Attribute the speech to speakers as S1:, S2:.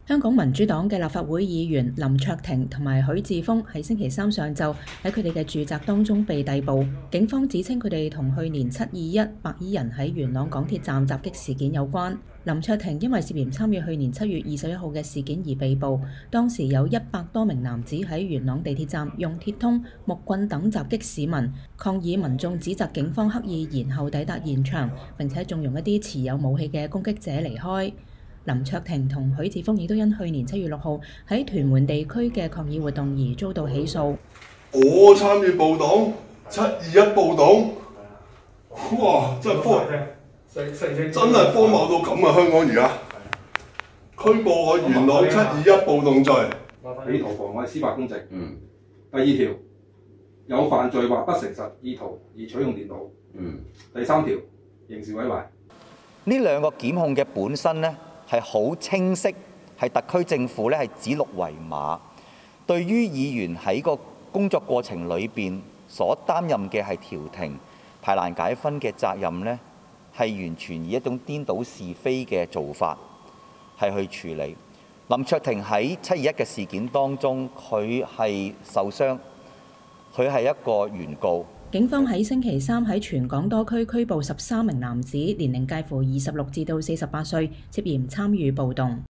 S1: 香港民主黨嘅立法會議員林卓廷同埋許智峰喺星期三上晝喺佢哋嘅住宅當中被逮捕。警方指稱佢哋同去年721白衣人喺元朗港鐵站襲擊事件有關。林卓廷因為涉嫌參與去年7月21號嘅事件而被捕，當時有100多名男子喺元朗地鐵站用鐵通、木棍等襲擊市民，抗議民眾指責警方刻意延後抵達現場，並且縱容一啲持有武器嘅攻擊者離開。林卓廷同許智峰亦都因去年7月6號喺屯門地區嘅抗議活動而遭到起訴。
S2: 我參與暴動，721暴動，哇！真係荒謬到咁啊！香港而家拘捕我元朗721暴動罪，
S3: 企圖妨礙司法公正。第2條有犯罪或不誠實意圖而取用電腦。第3條刑事毀壞。
S4: 呢兩個檢控嘅本身呢，係好清晰，係特區政府咧係指鹿為馬，對於議員喺個工作過程裏邊所擔任嘅係調停、排難解紛嘅責任呢，係完全以一種顛倒是非嘅做法係去處理。林卓廷喺721嘅事件當中，佢係受傷，佢係一個原告。
S1: 警方喺星期三喺全港多區拘捕13名男子，年齡介乎26至到48歲，涉嫌參與暴動。